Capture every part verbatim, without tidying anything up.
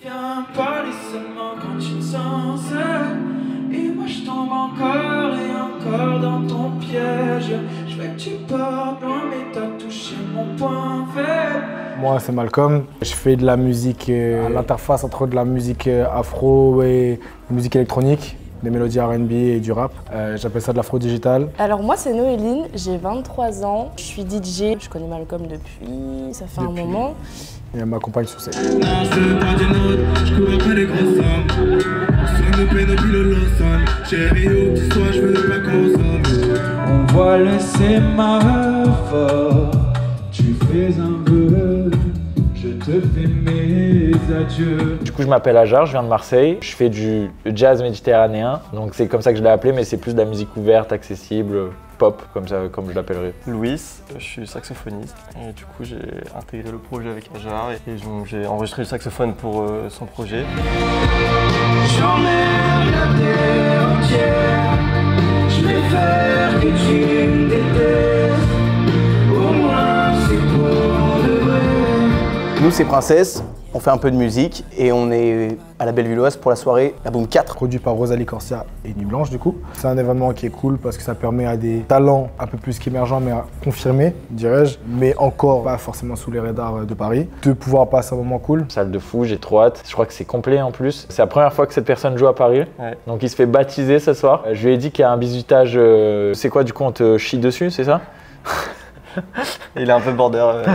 Viens parler seulement quand tu te sens seul. Et moi je tombe encore et encore dans ton piège. Je veux que tu partes loin mais t'as touché mon point faible. Moi c'est Malcolm, je fais de la musique à l'interface entre de la musique afro et de musique électronique, des mélodies R and B et du rap. Euh, J'appelle ça de l'afro digital. Alors moi c'est Noéline, j'ai vingt-trois ans, je suis D J, je connais Malcolm depuis, ça fait depuis. un moment. Et elle m'accompagne sur scène. Non, je veux pas d'une autre, je cours après les grosses sommes. Soigne nos peines au pile Lawson. Chérie, où que tu sois, je veux ne pas consommer. On voit le sémaphore, tu fais un vœu, je te fais mes adieux. Du coup, je m'appelle Ajar, je viens de Marseille. Je fais du jazz méditerranéen, donc c'est comme ça que je l'ai appelé, mais c'est plus de la musique ouverte, accessible, pop, comme, ça, comme je l'appellerais. Louis, je suis saxophoniste et du coup j'ai intégré le projet avec Ajar et j'ai enregistré le saxophone pour euh, son projet. J'emmène la terre entière, je vais faire que tu me détestes. Au moins c'est pour de vrai. Nous c'est Princesse, on fait un peu de musique et on est à la Bellevilloise pour la soirée La Boom quatre. Produit par Rosalie Corsia et Nuit Blanche du coup. C'est un événement qui est cool parce que ça permet à des talents un peu plus qu'émergents mais confirmés, dirais-je, mais encore pas forcément sous les radars de Paris, de pouvoir passer un moment cool. Salle de fou, j'ai trop hâte. Je crois que c'est complet en plus. C'est la première fois que cette personne joue à Paris, ouais. Donc il se fait baptiser ce soir. Je lui ai dit qu'il y a un bisutage, euh... c'est quoi du coup on te chie dessus, c'est ça? Il est un peu border. Euh...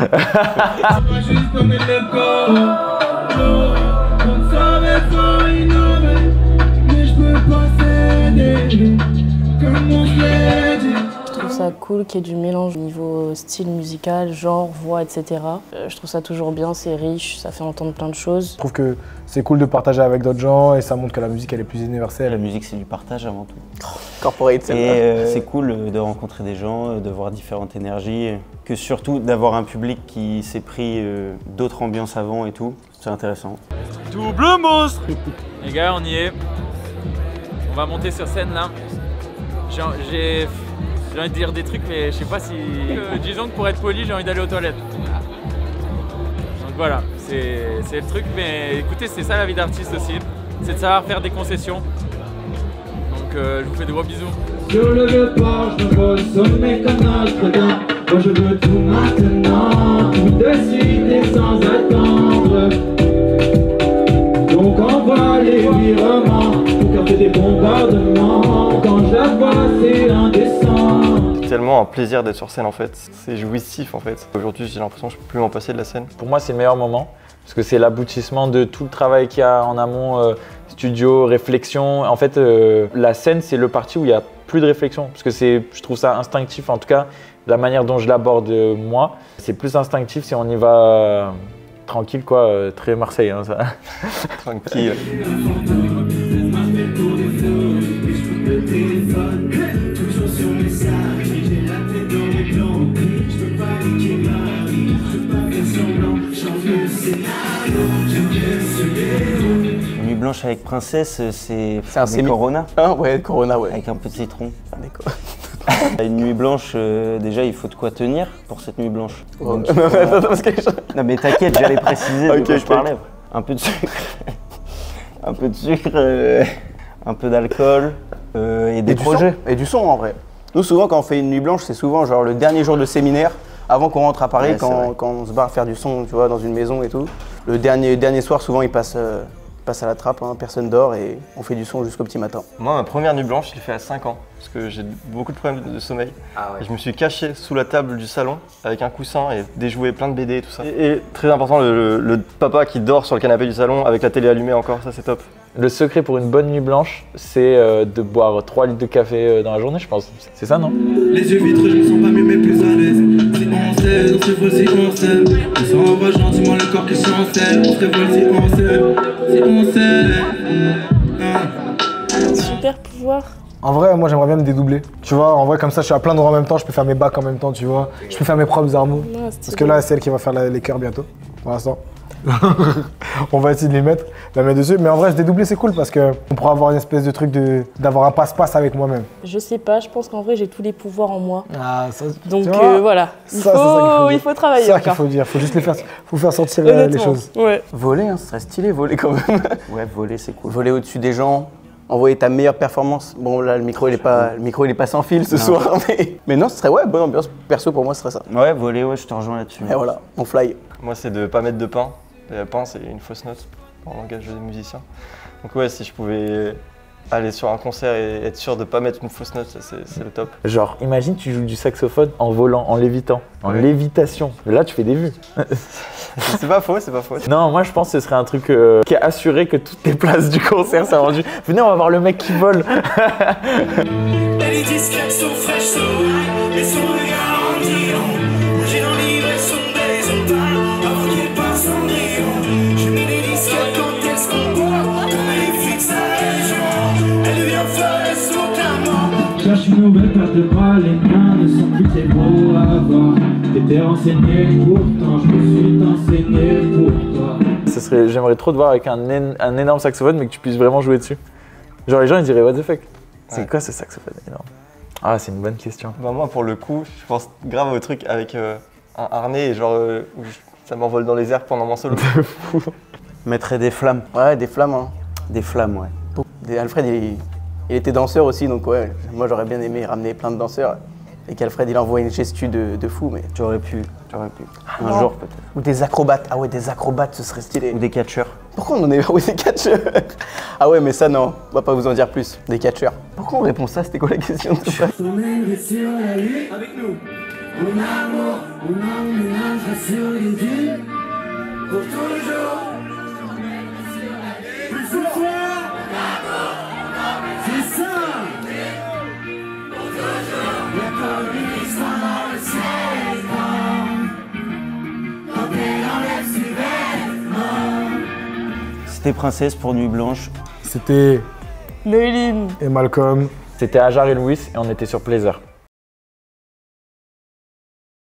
Je trouve ça cool qu'il y ait du mélange au niveau style musical, genre, voix, et cetera. Je trouve ça toujours bien, c'est riche, ça fait entendre plein de choses. Je trouve que c'est cool de partager avec d'autres gens et ça montre que la musique elle est plus universelle. La musique c'est du partage avant tout. Oh, corporate, c'est Et euh, c'est cool de rencontrer des gens, de voir différentes énergies, que surtout d'avoir un public qui s'est pris euh, d'autres ambiances avant et tout. C'est intéressant. Double monstre. Les gars, on y est. On va monter sur scène là. J'ai envie de dire des trucs, mais je sais pas si... Euh, disons que pour être poli, j'ai envie d'aller aux toilettes. Donc voilà, c'est le truc, mais écoutez, c'est ça la vie d'artiste aussi. C'est de savoir faire des concessions. Donc euh, je vous fais de gros bisous. Sur le vieux port, je me vois au sommet comme Notre-Dame. Moi je veux tout maintenant, tout de suite et sans attendre. Donc envoie les virements pour faire des bombardements. Quand je la vois, c'est indécent. C'est tellement un plaisir d'être sur scène en fait. C'est jouissif en fait. Aujourd'hui, j'ai l'impression que je peux plus m'en passer de la scène. Pour moi, c'est le meilleur moment parce que c'est l'aboutissement de tout le travail qu'il y a en amont, euh, studio, réflexion. En fait, euh, la scène, c'est le parti où il n'y a plus de réflexion parce que c'est, je trouve ça instinctif. En tout cas, la manière dont je l'aborde euh, moi, c'est plus instinctif si on y va. Euh, Tranquille quoi, euh, très Marseille hein, ça. Tranquille. Nuit blanche avec Princesse, c'est un des Corona. Ah ouais, Corona ouais. Avec un peu de citron. D'accord. Une nuit blanche, euh, déjà il faut de quoi tenir pour cette nuit blanche. Oh. Donc, euh... non mais t'inquiète, j'allais préciser de okay, quoi okay. je parlais. Un peu de sucre, un peu de sucre, euh... un peu d'alcool euh... et des et projets. Du son. Et du son en vrai. Nous souvent quand on fait une nuit blanche, c'est souvent genre le dernier jour de séminaire, avant qu'on rentre à Paris, ouais, quand, quand on se barre faire du son, tu vois, dans une maison et tout. Le dernier, dernier soir, souvent il passe... Euh... passe à la trappe, hein, personne dort et on fait du son jusqu'au petit matin. Moi, ma première nuit blanche, je l'ai fait à cinq ans parce que j'ai beaucoup de problèmes de, de sommeil. Ah ouais. Et je me suis caché sous la table du salon avec un coussin et déjoué plein de B D et tout ça. Et, et très important, le, le, le papa qui dort sur le canapé du salon avec la télé allumée encore, ça c'est top. Le secret pour une bonne nuit blanche, c'est euh, de boire trois litres de café dans la journée, je pense. C'est ça, non? Les yeux vitreux, je me sens pas mieux mais plus à l'aise. Si on s'aide, on se vole si on s'aime. On s'envoie gentiment le corps qui chancelle. On se vole si on s'aime, si on s'aime. Super pouvoir. En vrai, moi j'aimerais bien me dédoubler. Tu vois, en vrai, comme ça, je suis à plein d'endroits en même temps, je peux faire mes bacs en même temps, tu vois. Je peux faire mes propres armes. Parce que là, c'est elle qui va faire la, les chœurs bientôt, pour l'instant. On va essayer de les mettre, la mettre dessus. Mais en vrai, se dédoubler, c'est cool parce qu'on pourra avoir une espèce de truc de d'avoir un passe-passe avec moi-même. Je sais pas, je pense qu'en vrai, j'ai tous les pouvoirs en moi. Ah, ça, Donc euh, voilà, il, ça, faut, faut il faut travailler. C'est ça qu'il faut dire, il faut juste les faire, faut faire sortir euh, les choses. Ouais. Voler, hein, ce serait stylé, voler quand même. Ouais, voler, c'est cool. Voler au-dessus des gens, envoyer ta meilleure performance. Bon, là, le micro, il est pas, le micro, il est pas sans fil ce Non. soir. Mais, mais non, ce serait ouais, bonne ambiance. Perso, pour moi, ce serait ça. Ouais, voler, ouais, je te rejoins là-dessus. Et voilà, on fly. Moi, c'est de pas mettre de pain. Le pain, c'est une fausse note en langage des musiciens. Donc ouais, si je pouvais aller sur un concert et être sûr de pas mettre une fausse note, c'est le top. Genre, imagine tu joues du saxophone en volant, en lévitant, en Ouais. lévitation. Là, tu fais des vues. C'est pas faux, c'est pas faux. Non, moi je pense que ce serait un truc euh, qui est assuré que toutes les places du concert sont vendues. Venez, on va voir le mec qui vole. Les disquettes sont fraîches, sont high, mais son regard en diant. J'ai dans l'hiver son baiser pas, avant qu'il passe en néon. Je mets les disquettes quand elles se comportent, comme elle fixe à région. Elle devient folle, son clamant. Cherche une nouvelle paire de bras, les miens ne sont plus tes mots à avoir. T'étais renseigné, pourtant je me suis enseigné pour toi. Ce serait, j'aimerais trop te voir avec un, én- un énorme saxophone, mais que tu puisses vraiment jouer dessus. Genre les gens ils diraient what the fuck. C'est Ouais. quoi ce saxophone énorme? Ah, c'est une bonne question. Bah, moi, pour le coup, je pense grave au truc avec euh, un harnais et genre euh, où je- ça m'envole dans les airs pendant mon solo. Mettrais des flammes. Ouais, des flammes. Hein. Des flammes, ouais. Des- Alfred, il, il était danseur aussi, donc ouais, moi j'aurais bien aimé ramener plein de danseurs. Et qu'Alfred, il envoie une gestu de, de fou, mais. Tu aurais pu, tu aurais pu. un non. jour peut-être. Ou des acrobates. Ah ouais, des acrobates, ce serait stylé. Ou des catcheurs. Pourquoi on en est oui, des catcheurs? Ah ouais, mais ça, non, on va pas vous en dire plus. Des catcheurs. Pourquoi on répond ça? C'était quoi la question de tout ça? On mènerait sur la lune avec nous. Mon amour, on emménagera sur les dunes. Pour toujours. Plus fort. C'est ça. La police dans le ciel. Quand elle enlève ses vêtements. C'était Princesse pour Nuit Blanche. C'était Noéline. et Malcolm. C'était Ajar et Louis et on était sur Plaisir.